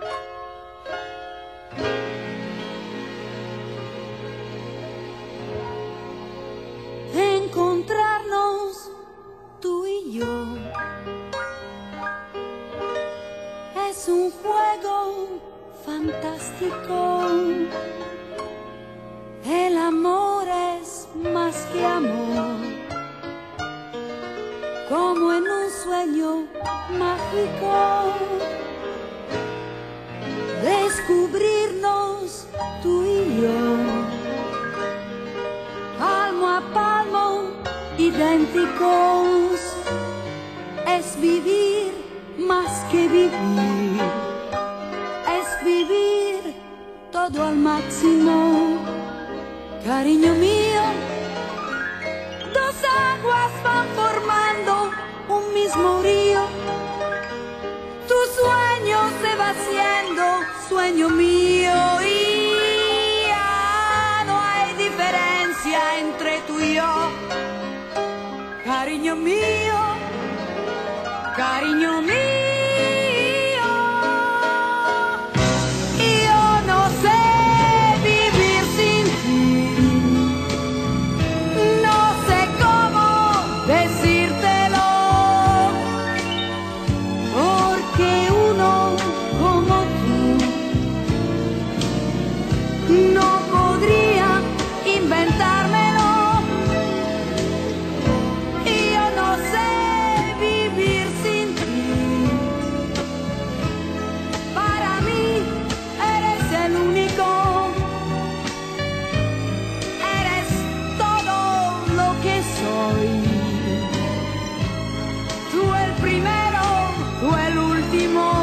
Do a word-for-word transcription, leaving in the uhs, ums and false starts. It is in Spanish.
Encontrarnos tú y yo es un juego fantástico. El amor es más que amor, como en un sueño mágico. Descubrirnos tú y yo, palmo a palmo, idénticos, es vivir más que vivir, es vivir todo al máximo. Cariño mío, dos aguas van formando un mismo río. Tu sueño se va haciendo sueño mío y ya no hay diferencia entre tú y yo. Cariño mío, cariño mío. No podría inventármelo, y yo no sé vivir sin ti. Para mí eres el único, eres todo lo que soy. Tú el primero, tú el último.